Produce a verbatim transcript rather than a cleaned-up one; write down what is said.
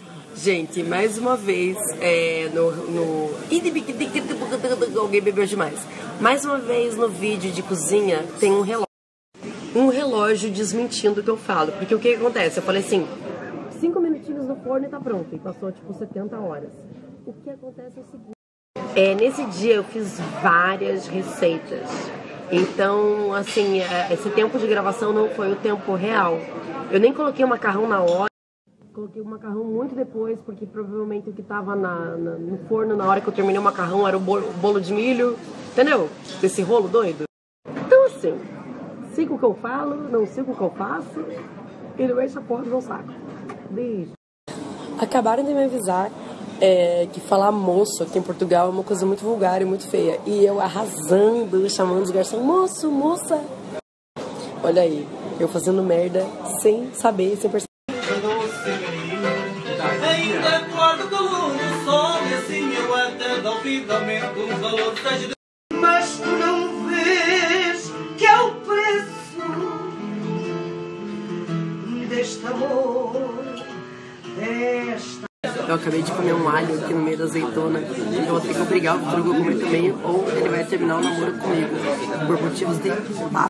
Gente, mais uma vez, é, no, no... Alguém bebeu demais. Mais uma vez no vídeo de cozinha tem um relógio. Um relógio desmentindo o que eu falo. Porque o que acontece? Eu falei assim, cinco minutinhos no forno e tá pronto. E passou tipo setenta horas. O que acontece é o seguinte. É, nesse dia eu fiz várias receitas. Então, assim, esse tempo de gravação não foi o tempo real. Eu nem coloquei o macarrão na hora. Coloquei o macarrão muito depois, porque provavelmente o que tava na, na, no forno na hora que eu terminei o macarrão era o bolo, o bolo de milho. Entendeu? Desse rolo doido. Então, assim, siga o que eu falo, não siga o que eu faço. E não enche a porta do meu saco. Beijo. Acabaram de me avisar é, que falar moço aqui em Portugal é uma coisa muito vulgar e muito feia. E eu arrasando, chamando os garçons, moço, moça. Olha aí, eu fazendo merda sem saber, sem perceber. Ainda acordo com o sol e assim eu até dou finalmente um valor seja. Mas tu não vês que é o preço deste amor, desta. Eu acabei de comer um alho aqui no meio da azeitona. Eu vou ter que obrigar o Trugo a comer também, ou ele vai terminar o namoro comigo. Por motivos de